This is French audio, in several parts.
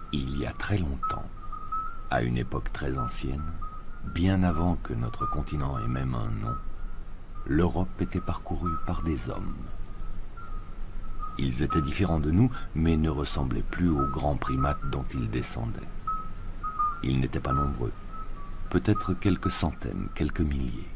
Il y a très longtemps, à une époque très ancienne, bien avant que notre continent ait même un nom, l'Europe était parcourue par des hommes. Ils étaient différents de nous, mais ne ressemblaient plus aux grands primates dont ils descendaient. Ils n'étaient pas nombreux, peut-être quelques centaines, quelques milliers.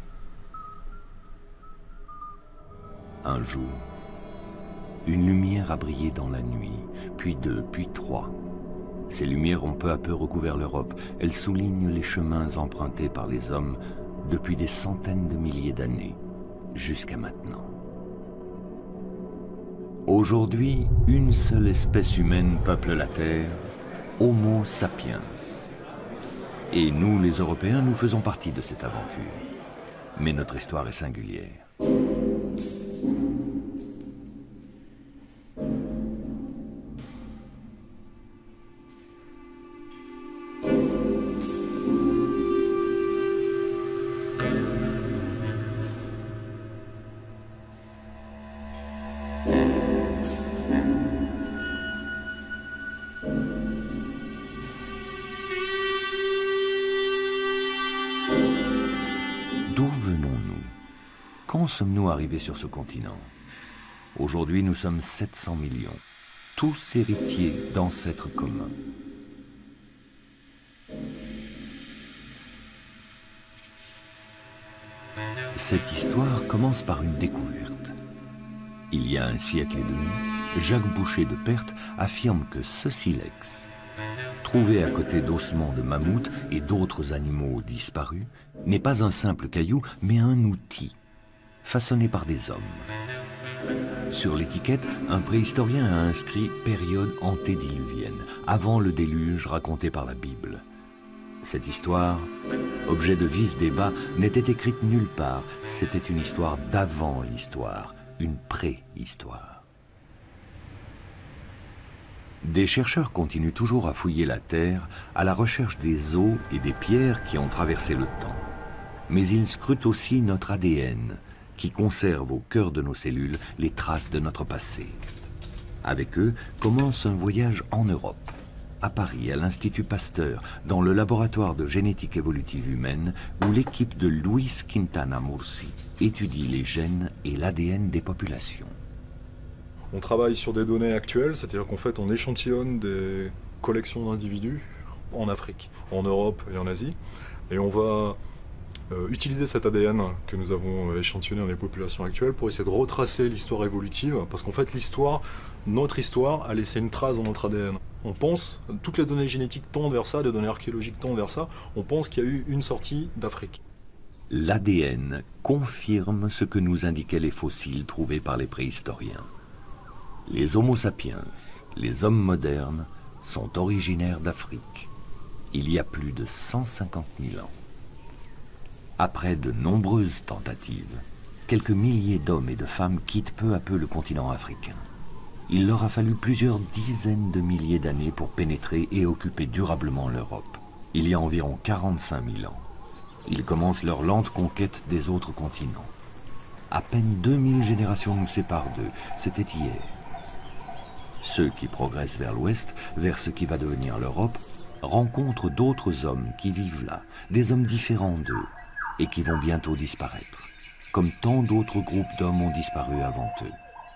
Un jour, une lumière a brillé dans la nuit, puis deux, puis trois. Ces lumières ont peu à peu recouvert l'Europe. Elles soulignent les chemins empruntés par les hommes depuis des centaines de milliers d'années, jusqu'à maintenant. Aujourd'hui, une seule espèce humaine peuple la Terre, Homo sapiens. Et nous, les Européens, nous faisons partie de cette aventure. Mais notre histoire est singulière. D'où venons-nous? Quand sommes-nous arrivés sur ce continent? Aujourd'hui, nous sommes 700 millions, tous héritiers d'ancêtres communs. Cette histoire commence par une découverte. Il y a un siècle et demi, Jacques Boucher de Perthes affirme que ce silex, trouvé à côté d'ossements de mammouth et d'autres animaux disparus, n'est pas un simple caillou, mais un outil, façonné par des hommes. Sur l'étiquette, un préhistorien a inscrit « période antédiluvienne », avant le déluge raconté par la Bible. Cette histoire, objet de vifs débats, n'était écrite nulle part. C'était une histoire d'avant l'histoire, une préhistoire. Des chercheurs continuent toujours à fouiller la Terre à la recherche des os et des pierres qui ont traversé le temps. Mais ils scrutent aussi notre ADN, qui conserve au cœur de nos cellules les traces de notre passé. Avec eux commence un voyage en Europe, à Paris, à l'Institut Pasteur, dans le laboratoire de génétique évolutive humaine, où l'équipe de Luis Quintana Murci étudie les gènes et l'ADN des populations. On travaille sur des données actuelles, c'est-à-dire qu'en fait on échantillonne des collections d'individus en Afrique, en Europe et en Asie, et on va utiliser cet ADN que nous avons échantillonné dans les populations actuelles pour essayer de retracer l'histoire évolutive, parce qu'en fait notre histoire a laissé une trace dans notre ADN. On pense, toutes les données génétiques tendent vers ça, les données archéologiques tendent vers ça, on pense qu'il y a eu une sortie d'Afrique. L'ADN confirme ce que nous indiquaient les fossiles trouvés par les préhistoriens. Les Homo sapiens, les hommes modernes, sont originaires d'Afrique, il y a plus de 150 000 ans. Après de nombreuses tentatives, quelques milliers d'hommes et de femmes quittent peu à peu le continent africain. Il leur a fallu plusieurs dizaines de milliers d'années pour pénétrer et occuper durablement l'Europe. Il y a environ 45 000 ans. Ils commencent leur lente conquête des autres continents. À peine 2000 générations nous séparent d'eux, c'était hier. Ceux qui progressent vers l'ouest, vers ce qui va devenir l'Europe, rencontrent d'autres hommes qui vivent là, des hommes différents d'eux, et qui vont bientôt disparaître, comme tant d'autres groupes d'hommes ont disparu avant eux.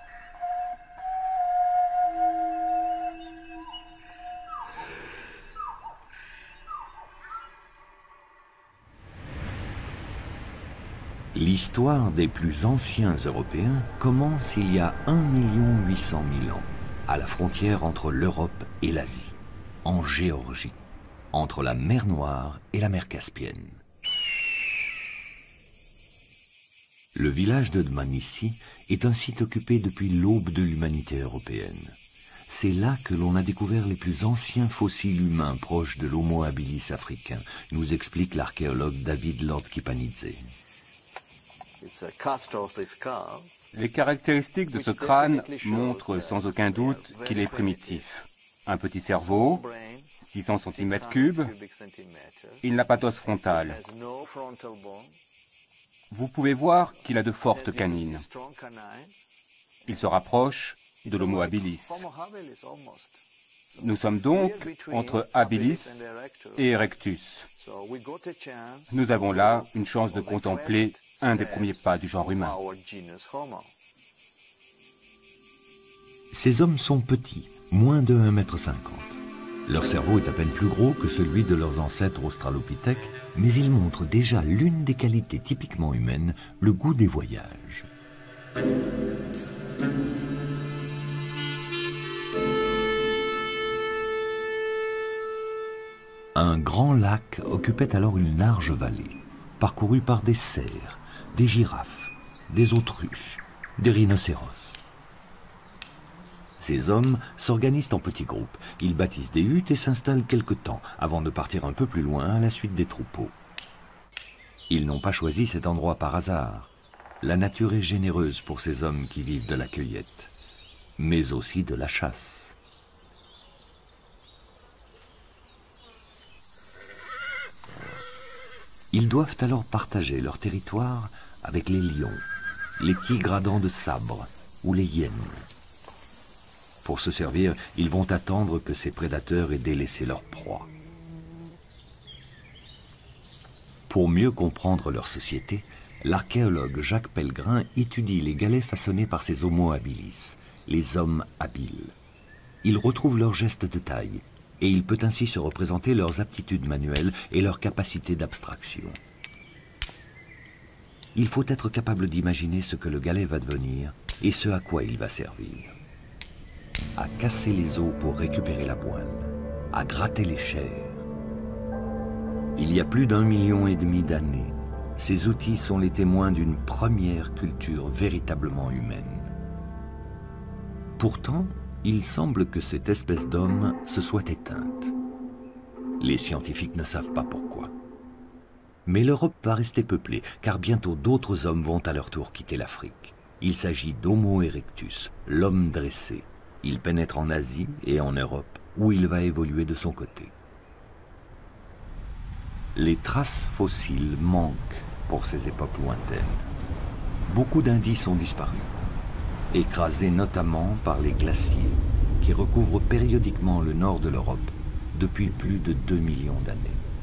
L'histoire des plus anciens Européens commence il y a 1 800 000 ans, à la frontière entre l'Europe et l'Asie, en Géorgie, entre la mer Noire et la mer Caspienne. Le village de Dmanisi est un site occupé depuis l'aube de l'humanité européenne. C'est là que l'on a découvert les plus anciens fossiles humains proches de l'Homo habilis africain, nous explique l'archéologue David Lord Kipanidze. Les caractéristiques de ce crâne montrent sans aucun doute qu'il est primitif. Un petit cerveau, 600 cm3, il n'a pas d'os frontal. Vous pouvez voir qu'il a de fortes canines. Il se rapproche de l'Homo habilis. Nous sommes donc entre habilis et erectus. Nous avons là une chance de contempler un des premiers pas du genre humain. Ces hommes sont petits, moins de 1,50 m. Leur cerveau est à peine plus gros que celui de leurs ancêtres australopithèques, mais ils montrent déjà l'une des qualités typiquement humaines, le goût des voyages. Un grand lac occupait alors une large vallée, parcourue par des cerfs, des girafes, des autruches, des rhinocéros. Ces hommes s'organisent en petits groupes. Ils bâtissent des huttes et s'installent quelque temps avant de partir un peu plus loin à la suite des troupeaux. Ils n'ont pas choisi cet endroit par hasard. La nature est généreuse pour ces hommes qui vivent de la cueillette, mais aussi de la chasse. Ils doivent alors partager leur territoire avec les lions, les tigres à dents de sabre ou les hyènes. Pour se servir, ils vont attendre que ces prédateurs aient délaissé leur proie. Pour mieux comprendre leur société, l'archéologue Jacques Pellegrin étudie les galets façonnés par ces Homo habilis, les hommes habiles. Il retrouve leurs gestes de taille, et il peut ainsi se représenter leurs aptitudes manuelles et leur capacité d'abstraction. Il faut être capable d'imaginer ce que le galet va devenir et ce à quoi il va servir. À casser les os pour récupérer la moelle, à gratter les chairs. Il y a plus d'1,5 million d'années, ces outils sont les témoins d'une première culture véritablement humaine. Pourtant, il semble que cette espèce d'homme se soit éteinte. Les scientifiques ne savent pas pourquoi. Mais l'Europe va rester peuplée, car bientôt d'autres hommes vont à leur tour quitter l'Afrique. Il s'agit d'Homo erectus, l'homme dressé. Il pénètre en Asie et en Europe, où il va évoluer de son côté. Les traces fossiles manquent pour ces époques lointaines. Beaucoup d'indices ont disparu, écrasés notamment par les glaciers qui recouvrent périodiquement le nord de l'Europe depuis plus de 2 millions d'années.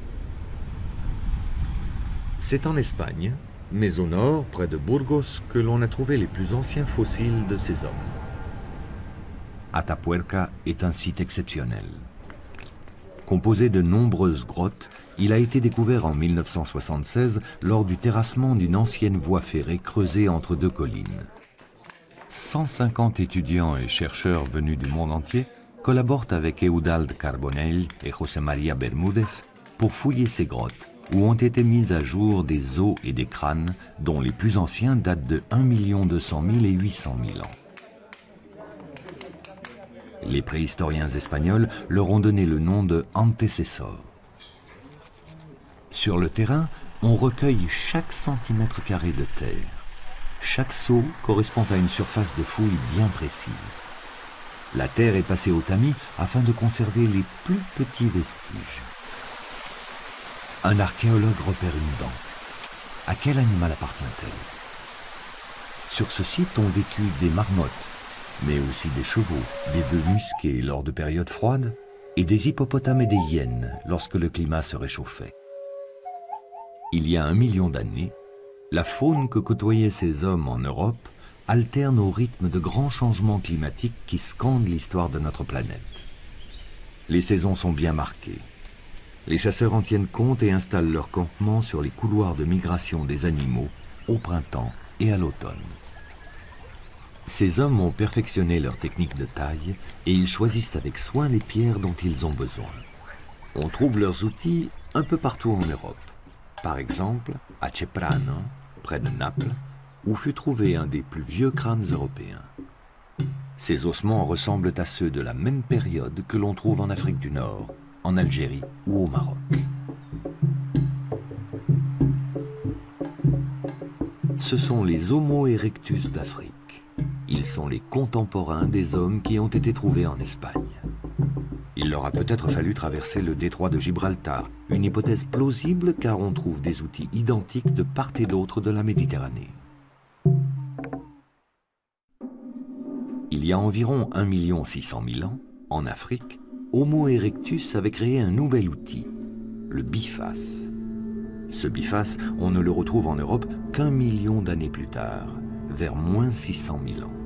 C'est en Espagne, mais au nord, près de Burgos, que l'on a trouvé les plus anciens fossiles de ces hommes. Atapuerca est un site exceptionnel. Composé de nombreuses grottes, il a été découvert en 1976 lors du terrassement d'une ancienne voie ferrée creusée entre deux collines. 150 étudiants et chercheurs venus du monde entier collaborent avec Eudald Carbonell et José María Bermúdez pour fouiller ces grottes où ont été mis à jour des os et des crânes dont les plus anciens datent de 1 200 000 et 800 000 ans. Les préhistoriens espagnols leur ont donné le nom de antecessors. Sur le terrain, on recueille chaque centimètre carré de terre. Chaque seau correspond à une surface de fouille bien précise. La terre est passée au tamis afin de conserver les plus petits vestiges. Un archéologue repère une dent. À quel animal appartient-elle? Sur ce site ont vécu des marmottes, mais aussi des chevaux, des bœufs musqués lors de périodes froides, et des hippopotames et des hyènes lorsque le climat se réchauffait. Il y a 1 million d'années, la faune que côtoyaient ces hommes en Europe alterne au rythme de grands changements climatiques qui scandent l'histoire de notre planète. Les saisons sont bien marquées. Les chasseurs en tiennent compte et installent leur campement sur les couloirs de migration des animaux au printemps et à l'automne. Ces hommes ont perfectionné leur technique de taille et ils choisissent avec soin les pierres dont ils ont besoin. On trouve leurs outils un peu partout en Europe. Par exemple, à Ceprano, près de Naples, où fut trouvé un des plus vieux crânes européens. Ces ossements ressemblent à ceux de la même période que l'on trouve en Afrique du Nord, en Algérie ou au Maroc. Ce sont les Homo erectus d'Afrique. Ils sont les contemporains des hommes qui ont été trouvés en Espagne. Il leur a peut-être fallu traverser le détroit de Gibraltar, une hypothèse plausible car on trouve des outils identiques de part et d'autre de la Méditerranée. Il y a environ 1 600 000 ans, en Afrique, Homo erectus avait créé un nouvel outil, le biface. Ce biface, on ne le retrouve en Europe qu'1 million d'années plus tard, vers moins 600 000 ans.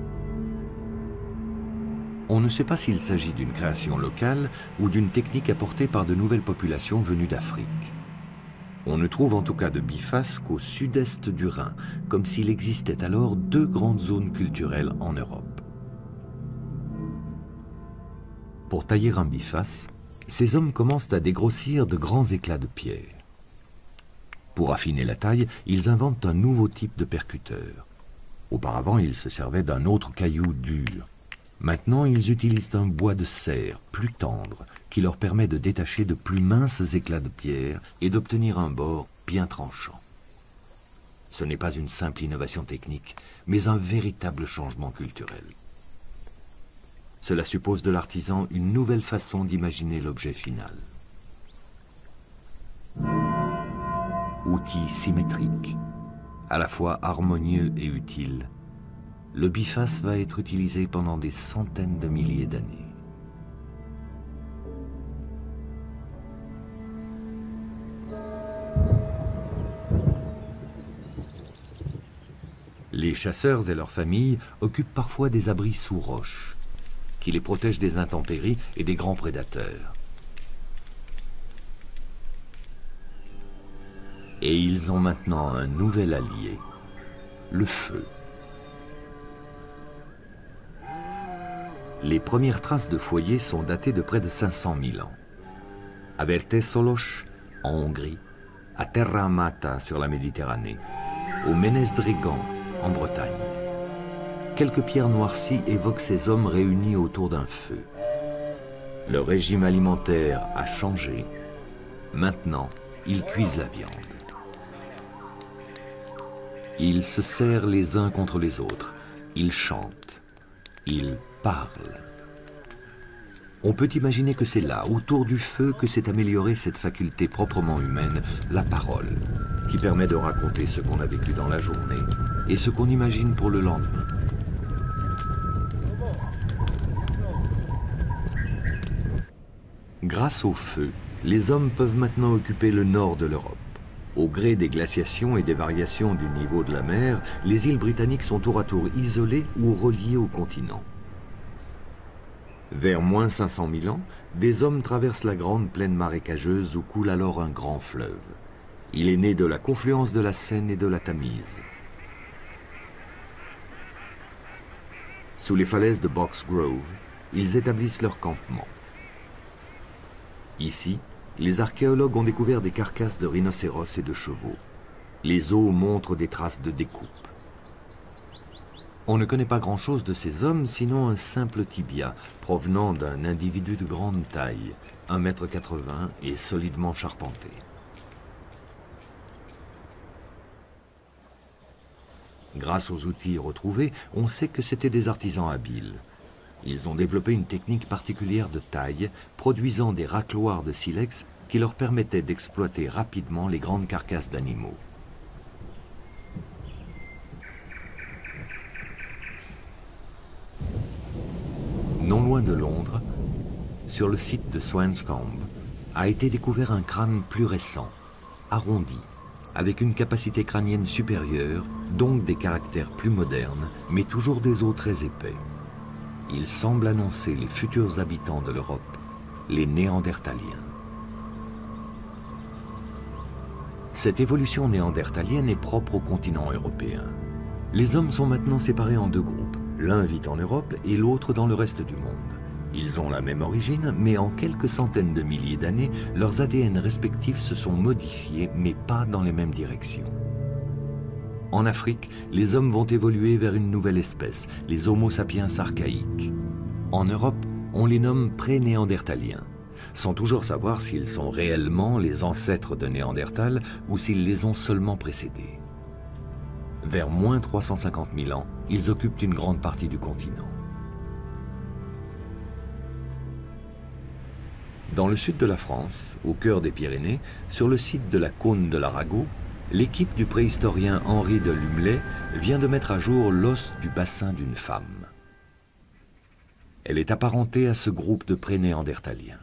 On ne sait pas s'il s'agit d'une création locale ou d'une technique apportée par de nouvelles populations venues d'Afrique. On ne trouve en tout cas de biface qu'au sud-est du Rhin, comme s'il existait alors 2 grandes zones culturelles en Europe. Pour tailler un biface, ces hommes commencent à dégrossir de grands éclats de pierre. Pour affiner la taille, ils inventent un nouveau type de percuteur. Auparavant, ils se servaient d'un autre caillou dur. Maintenant, ils utilisent un bois de serre plus tendre qui leur permet de détacher de plus minces éclats de pierre et d'obtenir un bord bien tranchant. Ce n'est pas une simple innovation technique, mais un véritable changement culturel. Cela suppose de l'artisan une nouvelle façon d'imaginer l'objet final. Outil symétrique, à la fois harmonieux et utile, le biface va être utilisé pendant des centaines de milliers d'années. Les chasseurs et leurs familles occupent parfois des abris sous roches, qui les protègent des intempéries et des grands prédateurs. Et ils ont maintenant un nouvel allié, le feu. Les premières traces de foyer sont datées de près de 500 000 ans. À Vertesolos, en Hongrie, à Terra Amata sur la Méditerranée, au Ménez-Drégan, en Bretagne. Quelques pierres noircies évoquent ces hommes réunis autour d'un feu. Leur régime alimentaire a changé. Maintenant, ils cuisent la viande. Ils se serrent les uns contre les autres. Ils chantent. Ils parlent. On peut imaginer que c'est là, autour du feu, que s'est améliorée cette faculté proprement humaine, la parole, qui permet de raconter ce qu'on a vécu dans la journée et ce qu'on imagine pour le lendemain. Grâce au feu, les hommes peuvent maintenant occuper le nord de l'Europe. Au gré des glaciations et des variations du niveau de la mer, les îles britanniques sont tour à tour isolées ou reliées au continent. Vers moins 500 000 ans, des hommes traversent la grande plaine marécageuse où coule alors un grand fleuve. Il est né de la confluence de la Seine et de la Tamise. Sous les falaises de Box Grove, ils établissent leur campement. Ici, les archéologues ont découvert des carcasses de rhinocéros et de chevaux. Les os montrent des traces de découpe. On ne connaît pas grand-chose de ces hommes, sinon un simple tibia, provenant d'un individu de grande taille, 1,80 m et solidement charpenté. Grâce aux outils retrouvés, on sait que c'étaient des artisans habiles. Ils ont développé une technique particulière de taille, produisant des racloirs de silex qui leur permettaient d'exploiter rapidement les grandes carcasses d'animaux. Non loin de Londres, sur le site de Swanscombe, a été découvert un crâne plus récent, arrondi, avec une capacité crânienne supérieure, donc des caractères plus modernes, mais toujours des os très épais. Il semble annoncer les futurs habitants de l'Europe, les Néandertaliens. Cette évolution néandertalienne est propre au continent européen. Les hommes sont maintenant séparés en 2 groupes. L'un vit en Europe et l'autre dans le reste du monde. Ils ont la même origine, mais en quelques centaines de milliers d'années, leurs ADN respectifs se sont modifiés, mais pas dans les mêmes directions. En Afrique, les hommes vont évoluer vers une nouvelle espèce, les Homo sapiens archaïques. En Europe, on les nomme pré-néandertaliens, sans toujours savoir s'ils sont réellement les ancêtres de Néandertal ou s'ils les ont seulement précédés. Vers moins 350 000 ans, ils occupent une grande partie du continent. Dans le sud de la France, au cœur des Pyrénées, sur le site de la Cône de l'Arago, l'équipe du préhistorien Henri de Lumley vient de mettre à jour l'os du bassin d'une femme. Elle est apparentée à ce groupe de pré-néandertaliens.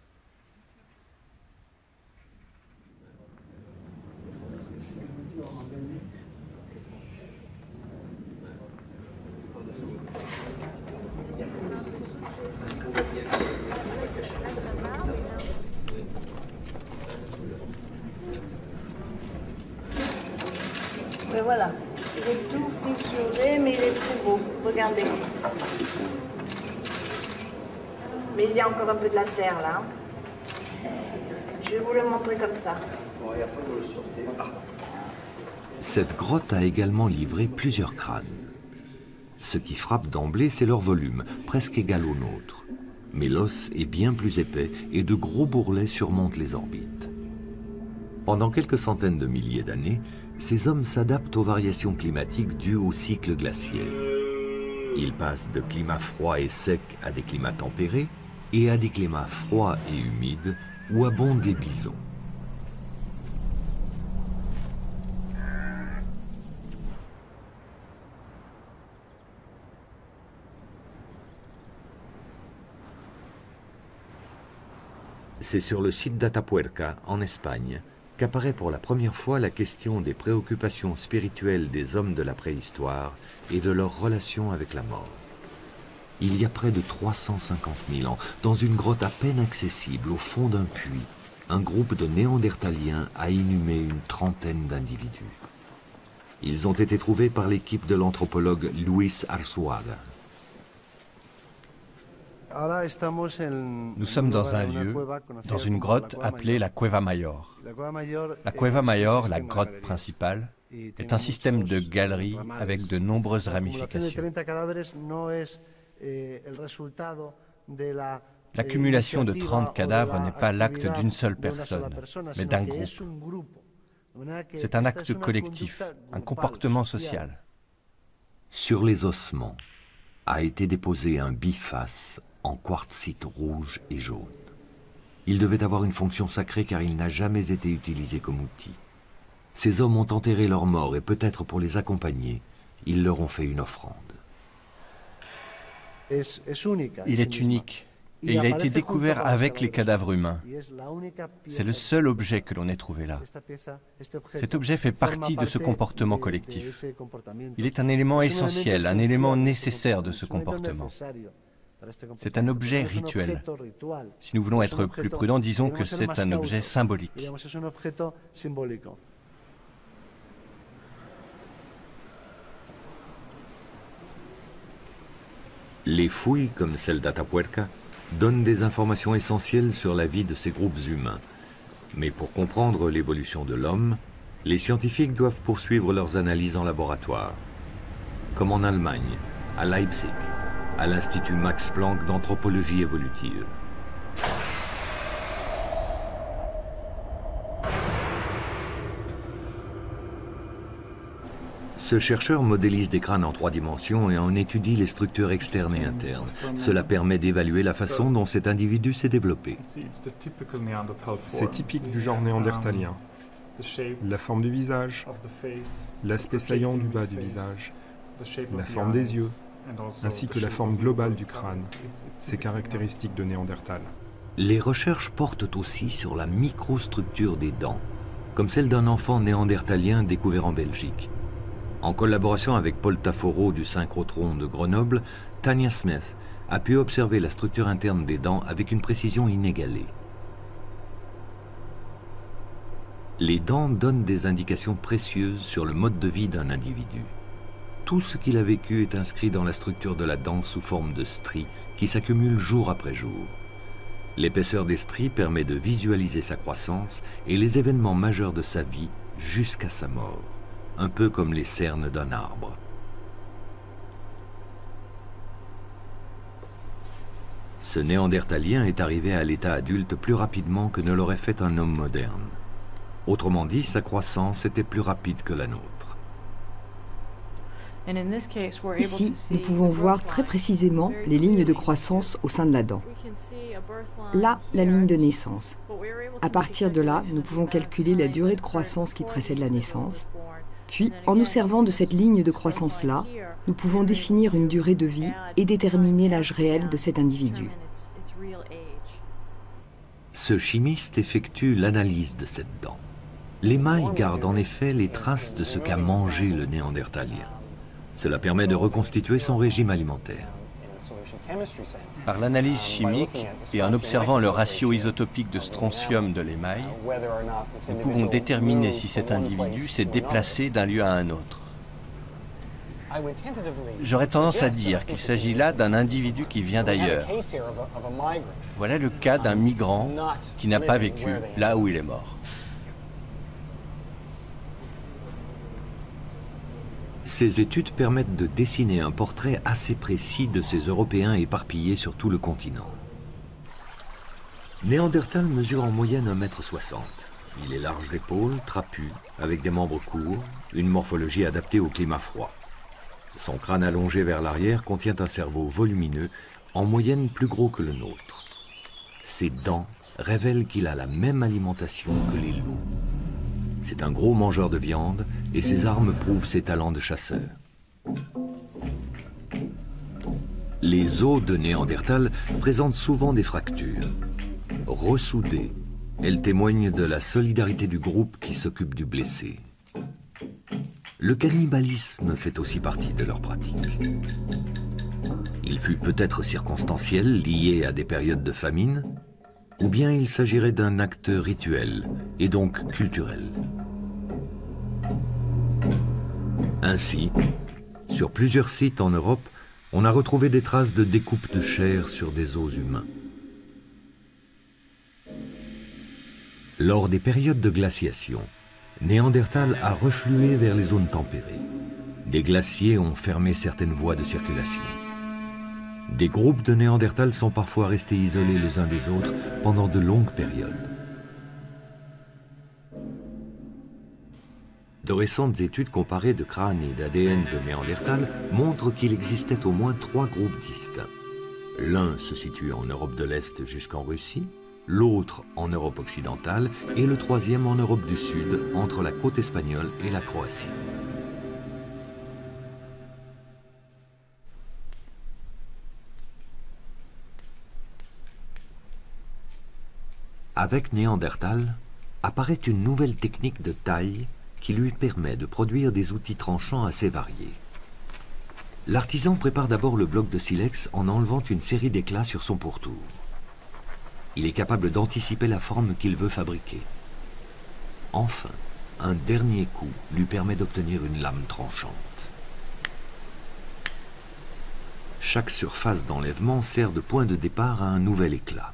Mais voilà, il est tout fissuré, mais il est très beau. Regardez. Mais il y a encore un peu de la terre là. Je vais vous le montrer comme ça. Cette grotte a également livré plusieurs crânes. Ce qui frappe d'emblée, c'est leur volume, presque égal au nôtre. Mais l'os est bien plus épais et de gros bourrelets surmontent les orbites. Pendant quelques centaines de milliers d'années, ces hommes s'adaptent aux variations climatiques dues au cycle glaciaire. Ils passent de climats froids et secs à des climats tempérés et à des climats froids et humides où abondent les bisons. C'est sur le site d'Atapuerca, en Espagne, qu'apparaît pour la première fois la question des préoccupations spirituelles des hommes de la préhistoire et de leur relation avec la mort. Il y a près de 350 000 ans, dans une grotte à peine accessible au fond d'un puits, un groupe de néandertaliens a inhumé une trentaine d'individus. Ils ont été trouvés par l'équipe de l'anthropologue Luis Arzuaga. Nous sommes dans un lieu, dans une grotte appelée la Cueva Mayor. La Cueva Mayor, la grotte principale, est un système de galeries avec de nombreuses ramifications. L'accumulation de 30 cadavres n'est pas l'acte d'une seule personne, mais d'un groupe. C'est un acte collectif, un comportement social. Sur les ossements a été déposé un biface en quartzite rouge et jaune. Il devait avoir une fonction sacrée car il n'a jamais été utilisé comme outil. Ces hommes ont enterré leurs morts et peut-être pour les accompagner, ils leur ont fait une offrande. Il est unique et il a été découvert avec les cadavres humains. C'est le seul objet que l'on ait trouvé là. Cet objet fait partie de ce comportement collectif. Il est un élément essentiel, un élément nécessaire de ce comportement. C'est un objet rituel. Si nous voulons être plus prudents, disons que c'est un objet symbolique. Les fouilles, comme celle d'Atapuerca, donnent des informations essentielles sur la vie de ces groupes humains. Mais pour comprendre l'évolution de l'homme, les scientifiques doivent poursuivre leurs analyses en laboratoire. Comme en Allemagne, à Leipzig, à l'Institut Max Planck d'anthropologie évolutive. Ce chercheur modélise des crânes en 3 dimensions et en étudie les structures externes et internes. Cela permet d'évaluer la façon dont cet individu s'est développé. C'est typique du genre néandertalien. La forme du visage, l'aspect saillant du bas du visage, la forme des yeux, ainsi que la forme globale du crâne. C'est caractéristique de Néandertal. Les recherches portent aussi sur la microstructure des dents, comme celle d'un enfant néandertalien découvert en Belgique. En collaboration avec Paul Tafforo du synchrotron de Grenoble, Tanya Smith a pu observer la structure interne des dents avec une précision inégalée. Les dents donnent des indications précieuses sur le mode de vie d'un individu. Tout ce qu'il a vécu est inscrit dans la structure de la dent sous forme de stries qui s'accumulent jour après jour. L'épaisseur des stries permet de visualiser sa croissance et les événements majeurs de sa vie jusqu'à sa mort, un peu comme les cernes d'un arbre. Ce néandertalien est arrivé à l'état adulte plus rapidement que ne l'aurait fait un homme moderne. Autrement dit, sa croissance était plus rapide que la nôtre. Ici, nous pouvons voir très précisément les lignes de croissance au sein de la dent. Là, la ligne de naissance. À partir de là, nous pouvons calculer la durée de croissance qui précède la naissance. Puis, en nous servant de cette ligne de croissance-là, nous pouvons définir une durée de vie et déterminer l'âge réel de cet individu. Ce chimiste effectue l'analyse de cette dent. L'émail garde en effet les traces de ce qu'a mangé le néandertalien. Cela permet de reconstituer son régime alimentaire. Par l'analyse chimique et en observant le ratio isotopique de strontium de l'émail, nous pouvons déterminer si cet individu s'est déplacé d'un lieu à un autre. J'aurais tendance à dire qu'il s'agit là d'un individu qui vient d'ailleurs. Voilà le cas d'un migrant qui n'a pas vécu là où il est mort. Ces études permettent de dessiner un portrait assez précis de ces Européens éparpillés sur tout le continent. Néandertal mesure en moyenne 1,60 m. Il est large d'épaule, trapu, avec des membres courts, une morphologie adaptée au climat froid. Son crâne allongé vers l'arrière contient un cerveau volumineux, en moyenne plus gros que le nôtre. Ses dents révèlent qu'il a la même alimentation que les loups. C'est un gros mangeur de viande et ses armes prouvent ses talents de chasseur. Les os de Néandertal présentent souvent des fractures. Ressoudées, elles témoignent de la solidarité du groupe qui s'occupe du blessé. Le cannibalisme fait aussi partie de leur pratique. Il fut peut-être circonstanciel, lié à des périodes de famine, ou bien il s'agirait d'un acte rituel et donc culturel. Ainsi, sur plusieurs sites en Europe, on a retrouvé des traces de découpe de chair sur des os humains. Lors des périodes de glaciation, Néandertal a reflué vers les zones tempérées. Des glaciers ont fermé certaines voies de circulation. Des groupes de Néandertal sont parfois restés isolés les uns des autres pendant de longues périodes. De récentes études comparées de crânes et d'ADN de Néandertal montrent qu'il existait au moins 3 groupes distincts. L'un se situe en Europe de l'Est jusqu'en Russie, l'autre en Europe occidentale et le troisième en Europe du Sud, entre la côte espagnole et la Croatie. Avec Néandertal, apparaît une nouvelle technique de taille qui lui permet de produire des outils tranchants assez variés. L'artisan prépare d'abord le bloc de silex en enlevant une série d'éclats sur son pourtour. Il est capable d'anticiper la forme qu'il veut fabriquer. Enfin, un dernier coup lui permet d'obtenir une lame tranchante. Chaque surface d'enlèvement sert de point de départ à un nouvel éclat.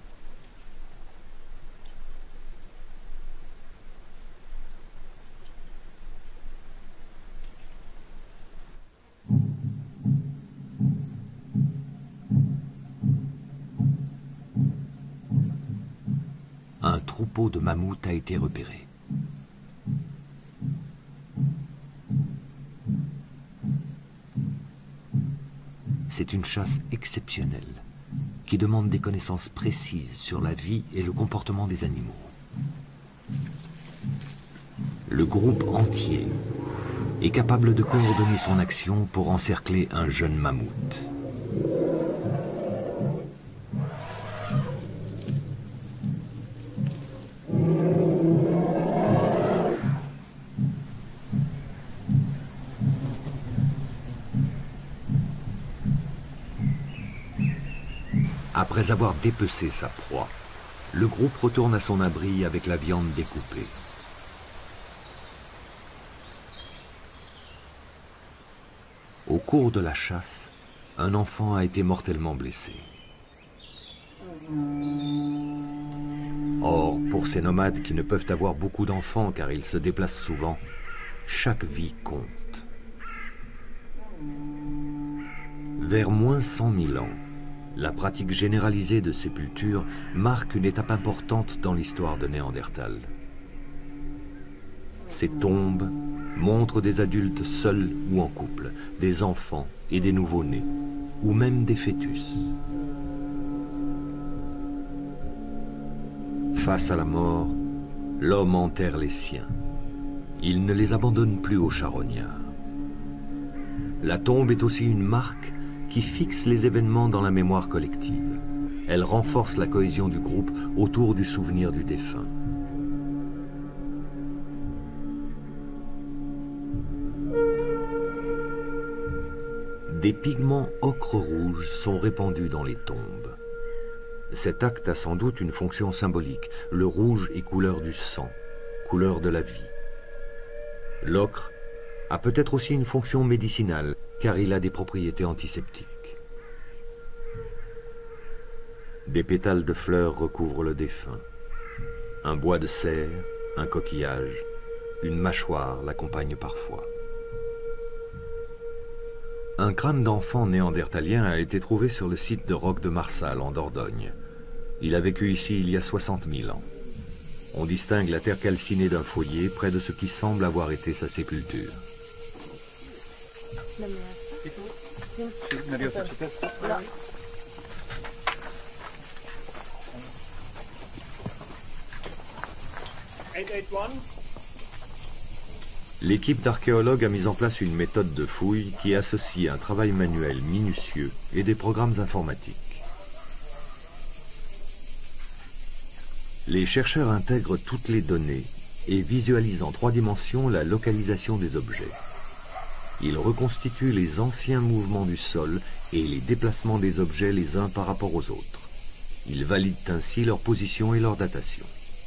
Un troupeau de mammouths a été repéré. C'est une chasse exceptionnelle qui demande des connaissances précises sur la vie et le comportement des animaux. Le groupe entier est capable de coordonner son action pour encercler un jeune mammouth. Après avoir dépecé sa proie, le groupe retourne à son abri avec la viande découpée. Au cours de la chasse, un enfant a été mortellement blessé. Or, pour ces nomades qui ne peuvent avoir beaucoup d'enfants car ils se déplacent souvent, chaque vie compte. Vers moins 100 000 ans, la pratique généralisée de sépulture marque une étape importante dans l'histoire de Néandertal. Ces tombes montrent des adultes seuls ou en couple, des enfants et des nouveau-nés, ou même des fœtus. Face à la mort, l'homme enterre les siens. Il ne les abandonne plus aux charognards. La tombe est aussi une marque qui fixe les événements dans la mémoire collective. Elle renforce la cohésion du groupe autour du souvenir du défunt. Des pigments ocre-rouge sont répandus dans les tombes. Cet acte a sans doute une fonction symbolique. Le rouge est couleur du sang, couleur de la vie. L'ocre a peut-être aussi une fonction médicinale, car il a des propriétés antiseptiques. Des pétales de fleurs recouvrent le défunt. Un bois de cerf, un coquillage, une mâchoire l'accompagne parfois. Un crâne d'enfant néandertalien a été trouvé sur le site de Roc de Marsal, en Dordogne. Il a vécu ici il y a 60 000 ans. On distingue la terre calcinée d'un foyer près de ce qui semble avoir été sa sépulture. L'équipe d'archéologues a mis en place une méthode de fouille qui associe un travail manuel minutieux et des programmes informatiques. Les chercheurs intègrent toutes les données et visualisent en 3 dimensions la localisation des objets. Ils reconstituent les anciens mouvements du sol et les déplacements des objets les uns par rapport aux autres. Ils valident ainsi leur position et leur datation.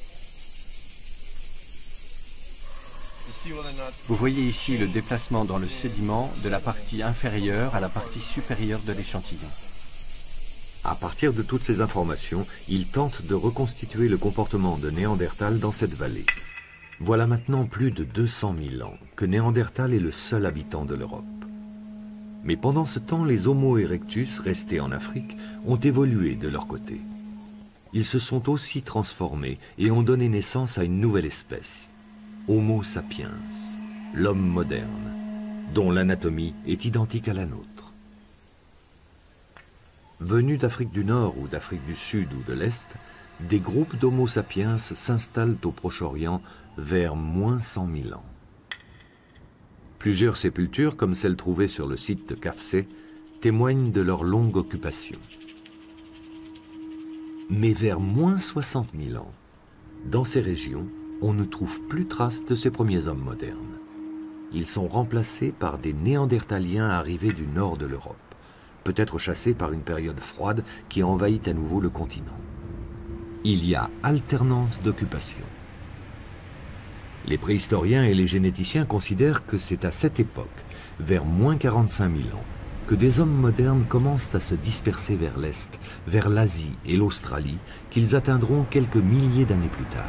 Vous voyez ici le déplacement dans le sédiment de la partie inférieure à la partie supérieure de l'échantillon. À partir de toutes ces informations, ils tentent de reconstituer le comportement de Néandertal dans cette vallée. Voilà maintenant plus de 200 000 ans que Néandertal est le seul habitant de l'Europe. Mais pendant ce temps, les Homo erectus restés en Afrique ont évolué de leur côté. Ils se sont aussi transformés et ont donné naissance à une nouvelle espèce, Homo sapiens, l'homme moderne, dont l'anatomie est identique à la nôtre. Venus d'Afrique du Nord ou d'Afrique du Sud ou de l'Est, des groupes d'Homo sapiens s'installent au Proche-Orient vers moins 100 000 ans. Plusieurs sépultures, comme celle trouvée sur le site de Kafsé, témoignent de leur longue occupation. Mais vers moins 60 000 ans, dans ces régions, on ne trouve plus trace de ces premiers hommes modernes. Ils sont remplacés par des Néandertaliens arrivés du nord de l'Europe, peut-être chassés par une période froide qui envahit à nouveau le continent. Il y a alternance d'occupation. Les préhistoriens et les généticiens considèrent que c'est à cette époque, vers moins 45 000 ans, que des hommes modernes commencent à se disperser vers l'Est, vers l'Asie et l'Australie, qu'ils atteindront quelques milliers d'années plus tard.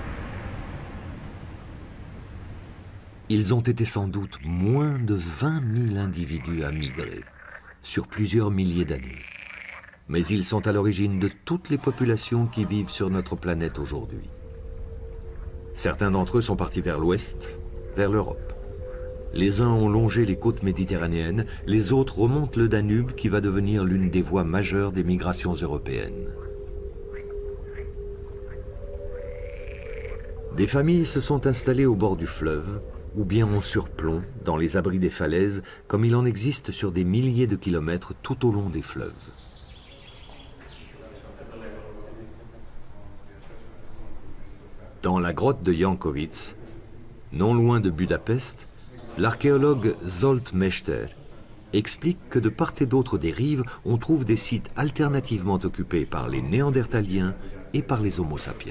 Ils ont été sans doute moins de 20 000 individus à migrer, sur plusieurs milliers d'années. Mais ils sont à l'origine de toutes les populations qui vivent sur notre planète aujourd'hui. Certains d'entre eux sont partis vers l'ouest, vers l'Europe. Les uns ont longé les côtes méditerranéennes, les autres remontent le Danube qui va devenir l'une des voies majeures des migrations européennes. Des familles se sont installées au bord du fleuve, ou bien en surplomb, dans les abris des falaises, comme il en existe sur des milliers de kilomètres tout au long des fleuves. Dans la grotte de Jankovic, non loin de Budapest, l'archéologue Zsolt Mester explique que de part et d'autre des rives, on trouve des sites alternativement occupés par les Néandertaliens et par les Homo sapiens.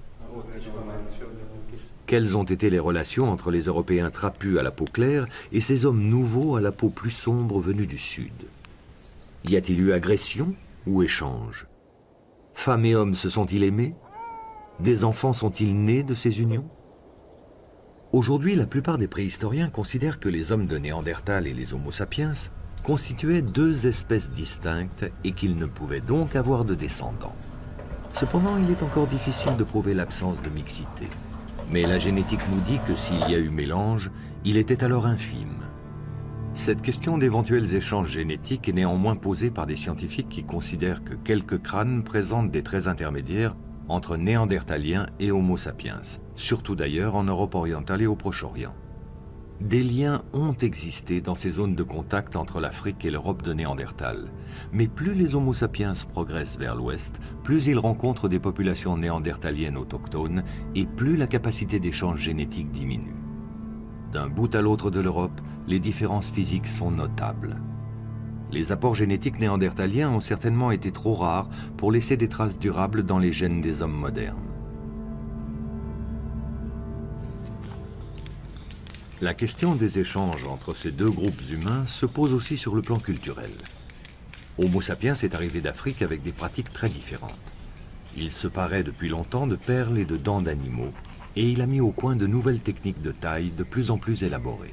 Quelles ont été les relations entre les Européens trapus à la peau claire et ces hommes nouveaux à la peau plus sombre venus du Sud? Y a-t-il eu agression ou échange? Femmes et hommes se sont-ils aimés? Des enfants sont-ils nés de ces unions? Aujourd'hui, la plupart des préhistoriens considèrent que les hommes de Néandertal et les Homo sapiens constituaient 2 espèces distinctes et qu'ils ne pouvaient donc avoir de descendants. Cependant, il est encore difficile de prouver l'absence de mixité. Mais la génétique nous dit que s'il y a eu mélange, il était alors infime. Cette question d'éventuels échanges génétiques est néanmoins posée par des scientifiques qui considèrent que quelques crânes présentent des traits intermédiaires entre Néandertaliens et Homo sapiens, surtout d'ailleurs en Europe orientale et au Proche-Orient. Des liens ont existé dans ces zones de contact entre l'Afrique et l'Europe de Néandertal. Mais plus les Homo sapiens progressent vers l'ouest, plus ils rencontrent des populations néandertaliennes autochtones et plus la capacité d'échange génétique diminue. D'un bout à l'autre de l'Europe, les différences physiques sont notables. Les apports génétiques néandertaliens ont certainement été trop rares pour laisser des traces durables dans les gènes des hommes modernes. La question des échanges entre ces deux groupes humains se pose aussi sur le plan culturel. Homo sapiens est arrivé d'Afrique avec des pratiques très différentes. Il se parait depuis longtemps de perles et de dents d'animaux, et il a mis au point de nouvelles techniques de taille de plus en plus élaborées.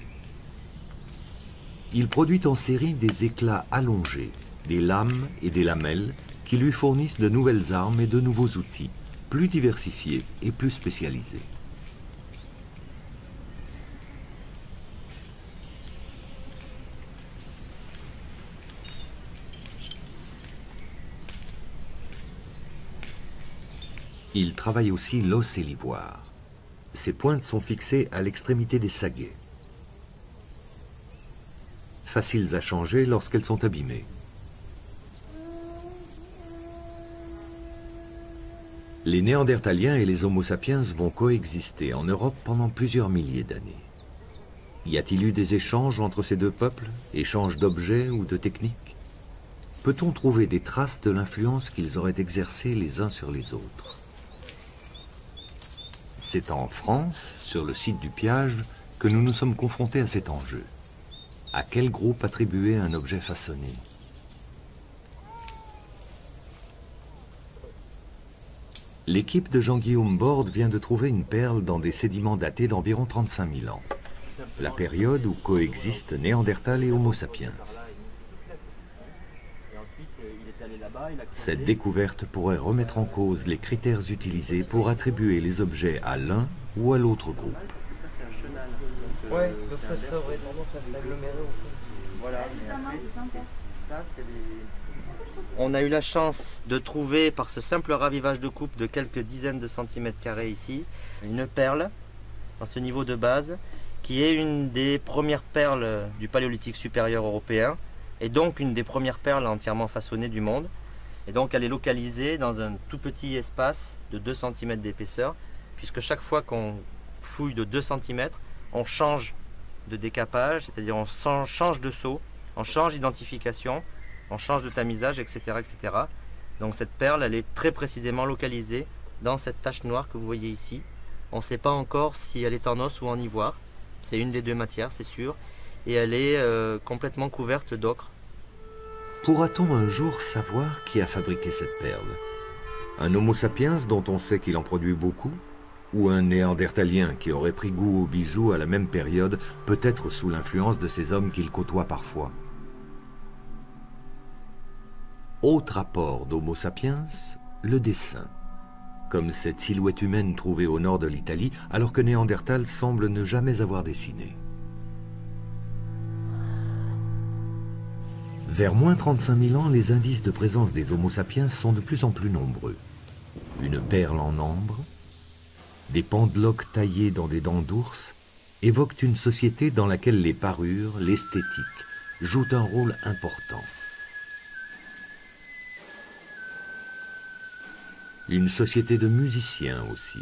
Il produit en série des éclats allongés, des lames et des lamelles qui lui fournissent de nouvelles armes et de nouveaux outils, plus diversifiés et plus spécialisés. Il travaille aussi l'os et l'ivoire. Ses pointes sont fixées à l'extrémité des saguets, faciles à changer lorsqu'elles sont abîmées. Les Néandertaliens et les Homo sapiens vont coexister en Europe pendant plusieurs milliers d'années. Y a-t-il eu des échanges entre ces deux peuples, échanges d'objets ou de techniques? Peut-on trouver des traces de l'influence qu'ils auraient exercée les uns sur les autres? C'est en France, sur le site du Piage, que nous nous sommes confrontés à cet enjeu. À quel groupe attribuer un objet façonné? L'équipe de Jean-Guillaume Borde vient de trouver une perle dans des sédiments datés d'environ 35 000 ans, la période où coexistent Néandertal et Homo sapiens. Cette découverte pourrait remettre en cause les critères utilisés pour attribuer les objets à l'un ou à l'autre groupe. Ouais, donc ça aurait tendance à s'agglomérer au fond. Voilà. Ça, c'est les... On a eu la chance de trouver, par ce simple ravivage de coupe de quelques dizaines de centimètres carrés ici, une perle, à ce niveau de base, qui est une des premières perles du Paléolithique supérieur européen, et donc une des premières perles entièrement façonnées du monde. Et donc elle est localisée dans un tout petit espace de 2 cm d'épaisseur, puisque chaque fois qu'on fouille de 2 cm, on change de décapage, c'est-à-dire on change de sceau, on change d'identification, on change de tamisage, etc., etc. Donc cette perle, elle est très précisément localisée dans cette tache noire que vous voyez ici. On ne sait pas encore si elle est en os ou en ivoire. C'est une des deux matières, c'est sûr. Et elle est complètement couverte d'ocre. Pourra-t-on un jour savoir qui a fabriqué cette perle? Un Homo sapiens dont on sait qu'il en produit beaucoup? Ou un Néandertalien qui aurait pris goût aux bijoux à la même période, peut-être sous l'influence de ces hommes qu'il côtoie parfois? Autre apport d'Homo sapiens, le dessin. Comme cette silhouette humaine trouvée au nord de l'Italie, alors que Néandertal semble ne jamais avoir dessiné. Vers moins 35 000 ans, les indices de présence des Homo sapiens sont de plus en plus nombreux. Une perle en ambre, des pendeloques taillées dans des dents d'ours évoquent une société dans laquelle les parures, l'esthétique, jouent un rôle important. Une société de musiciens aussi.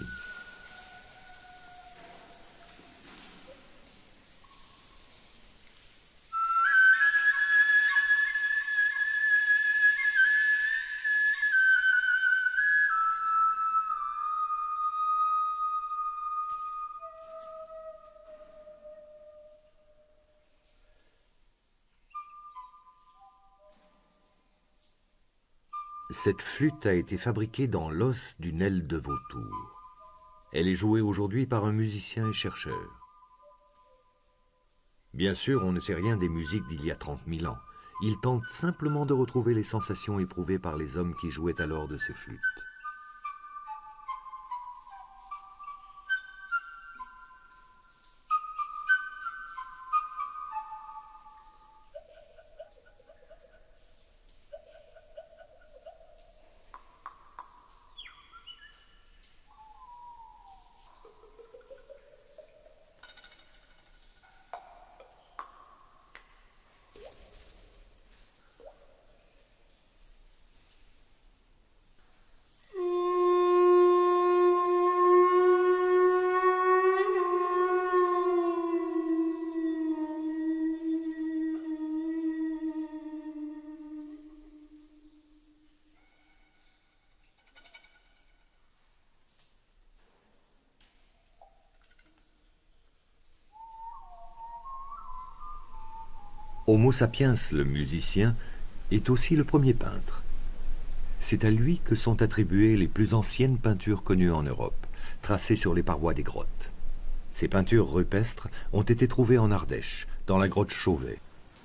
Cette flûte a été fabriquée dans l'os d'une aile de vautour. Elle est jouée aujourd'hui par un musicien et chercheur. Bien sûr, on ne sait rien des musiques d'il y a 30 000 ans. Il tente simplement de retrouver les sensations éprouvées par les hommes qui jouaient alors de ces flûtes. Homo sapiens, le musicien, est aussi le premier peintre. C'est à lui que sont attribuées les plus anciennes peintures connues en Europe, tracées sur les parois des grottes. Ces peintures rupestres ont été trouvées en Ardèche, dans la grotte Chauvet.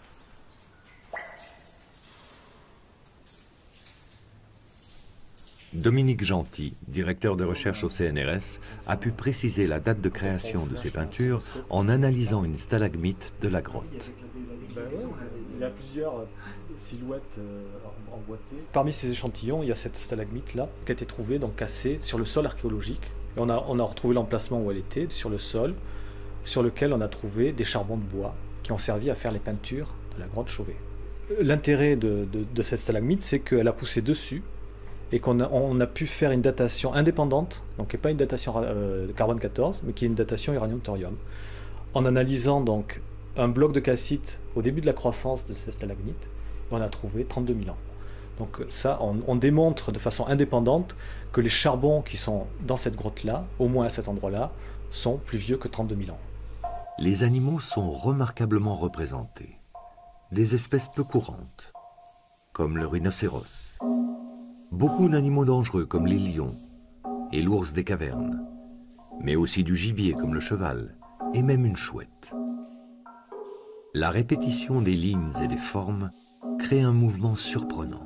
Dominique Gentil, directeur de recherche au CNRS, a pu préciser la date de création de ces peintures en analysant une stalagmite de la grotte. Il y a plusieurs silhouettes emboîtées. Parmi ces échantillons, il y a cette stalagmite-là qui a été trouvée, donc cassée, sur le sol archéologique. Et on a retrouvé l'emplacement où elle était, sur le sol, sur lequel on a trouvé des charbons de bois qui ont servi à faire les peintures de la grotte Chauvet. L'intérêt de cette stalagmite, c'est qu'elle a poussé dessus et qu'on a pu faire une datation indépendante, donc qui n'est pas une datation carbone 14, mais qui est une datation uranium-thorium, en analysant donc un bloc de calcite au début de la croissance de ces stalagmites, et on a trouvé 32 000 ans. Donc ça, on démontre de façon indépendante que les charbons qui sont dans cette grotte-là, au moins à cet endroit-là, sont plus vieux que 32 000 ans. Les animaux sont remarquablement représentés. Des espèces peu courantes, comme le rhinocéros. Beaucoup d'animaux dangereux comme les lions et l'ours des cavernes, mais aussi du gibier comme le cheval et même une chouette. La répétition des lignes et des formes crée un mouvement surprenant.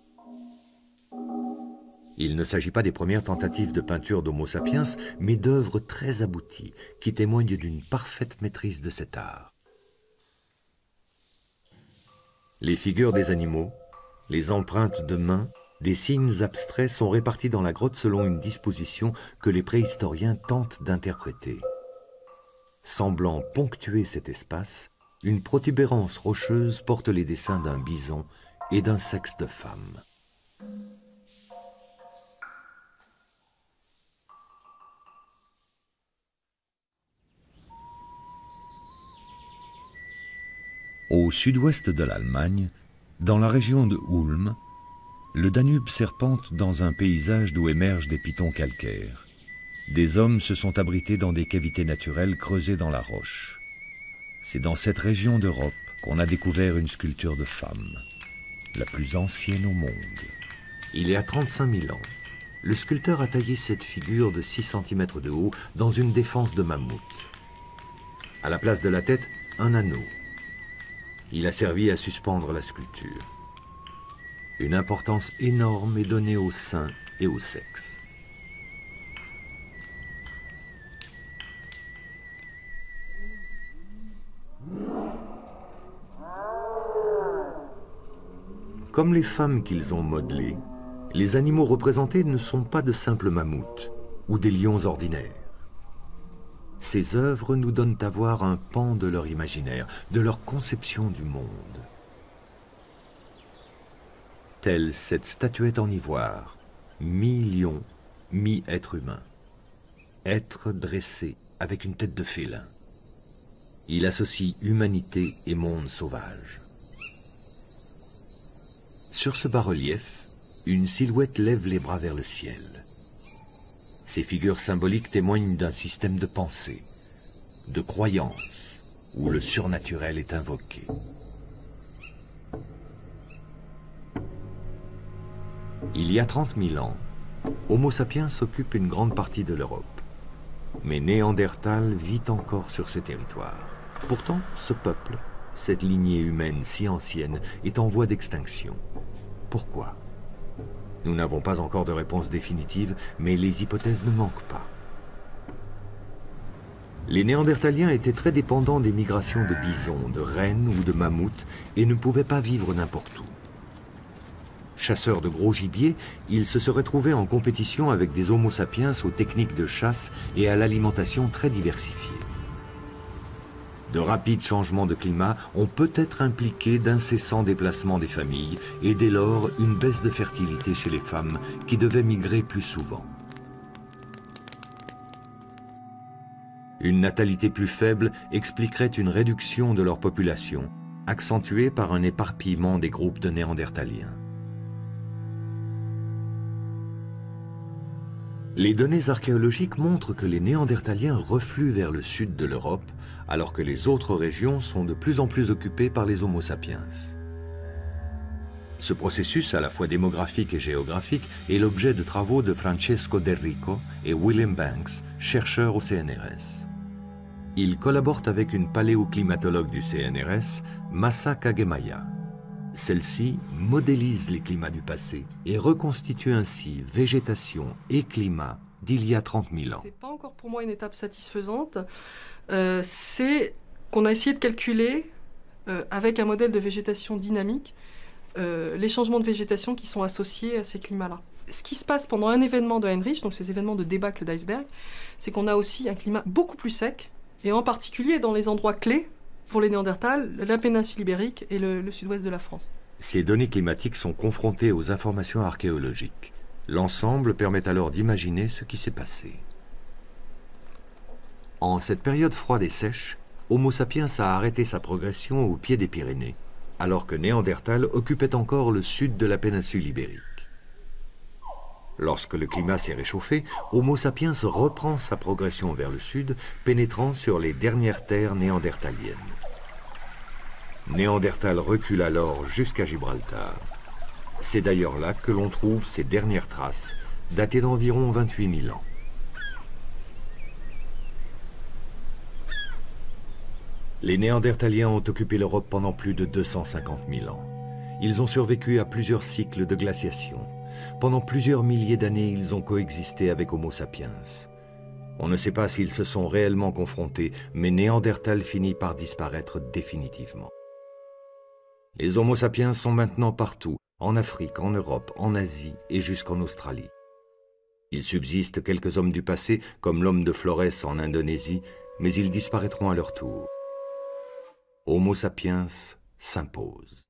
Il ne s'agit pas des premières tentatives de peinture d'Homo sapiens, mais d'œuvres très abouties qui témoignent d'une parfaite maîtrise de cet art. Les figures des animaux, les empreintes de mains, des signes abstraits sont répartis dans la grotte selon une disposition que les préhistoriens tentent d'interpréter. Semblant ponctuer cet espace, une protubérance rocheuse porte les dessins d'un bison et d'un sexe de femme. Au sud-ouest de l'Allemagne, dans la région de Ulm, le Danube serpente dans un paysage d'où émergent des pitons calcaires. Des hommes se sont abrités dans des cavités naturelles creusées dans la roche. C'est dans cette région d'Europe qu'on a découvert une sculpture de femme, la plus ancienne au monde. Il y a 35 000 ans, le sculpteur a taillé cette figure de 6 cm de haut dans une défense de mammouth. À la place de la tête, un anneau. Il a servi à suspendre la sculpture. Une importance énorme est donnée au sein et au sexe. Comme les femmes qu'ils ont modelées, les animaux représentés ne sont pas de simples mammouths ou des lions ordinaires. Ces œuvres nous donnent à voir un pan de leur imaginaire, de leur conception du monde. Telle cette statuette en ivoire, mi-lion, mi-être humain. Être dressé avec une tête de félin. Il associe humanité et monde sauvage. Sur ce bas-relief, une silhouette lève les bras vers le ciel. Ces figures symboliques témoignent d'un système de pensée, de croyance, où le surnaturel est invoqué. Il y a 30 000 ans, Homo sapiens occupe une grande partie de l'Europe. Mais Néandertal vit encore sur ce territoire. Pourtant, ce peuple, cette lignée humaine si ancienne, est en voie d'extinction. Pourquoi ? Nous n'avons pas encore de réponse définitive, mais les hypothèses ne manquent pas. Les Néandertaliens étaient très dépendants des migrations de bisons, de rennes ou de mammouths et ne pouvaient pas vivre n'importe où. Chasseurs de gros gibier, ils se seraient trouvés en compétition avec des Homo sapiens aux techniques de chasse et à l'alimentation très diversifiée. De rapides changements de climat ont peut-être impliqué d'incessants déplacements des familles et dès lors une baisse de fertilité chez les femmes qui devaient migrer plus souvent. Une natalité plus faible expliquerait une réduction de leur population, accentuée par un éparpillement des groupes de Néandertaliens. Les données archéologiques montrent que les Néandertaliens refluent vers le sud de l'Europe, alors que les autres régions sont de plus en plus occupées par les Homo sapiens. Ce processus, à la fois démographique et géographique, est l'objet de travaux de Francesco Del Rico et William Banks, chercheurs au CNRS. Ils collaborent avec une paléoclimatologue du CNRS, Masa Kagemaya. Celle-ci modélise les climats du passé et reconstitue ainsi végétation et climat d'il y a 30 000 ans. Ce n'est pas encore pour moi une étape satisfaisante. C'est qu'on a essayé de calculer, avec un modèle de végétation dynamique, les changements de végétation qui sont associés à ces climats-là. Ce qui se passe pendant un événement de Heinrich, donc ces événements de débâcle d'iceberg, c'est qu'on a aussi un climat beaucoup plus sec, et en particulier dans les endroits clés pour les Néandertals, la péninsule ibérique et le sud-ouest de la France. Ces données climatiques sont confrontées aux informations archéologiques. L'ensemble permet alors d'imaginer ce qui s'est passé. En cette période froide et sèche, Homo sapiens a arrêté sa progression au pied des Pyrénées, alors que Néandertal occupait encore le sud de la péninsule ibérique. Lorsque le climat s'est réchauffé, Homo sapiens reprend sa progression vers le sud, pénétrant sur les dernières terres néandertaliennes. Néandertal recule alors jusqu'à Gibraltar. C'est d'ailleurs là que l'on trouve ses dernières traces, datées d'environ 28 000 ans. Les Néandertaliens ont occupé l'Europe pendant plus de 250 000 ans. Ils ont survécu à plusieurs cycles de glaciation. Pendant plusieurs milliers d'années, ils ont coexisté avec Homo sapiens. On ne sait pas s'ils se sont réellement confrontés, mais Néandertal finit par disparaître définitivement. Les Homo sapiens sont maintenant partout, en Afrique, en Europe, en Asie et jusqu'en Australie. Il subsiste quelques hommes du passé, comme l'homme de Flores en Indonésie, mais ils disparaîtront à leur tour. Homo sapiens s'impose.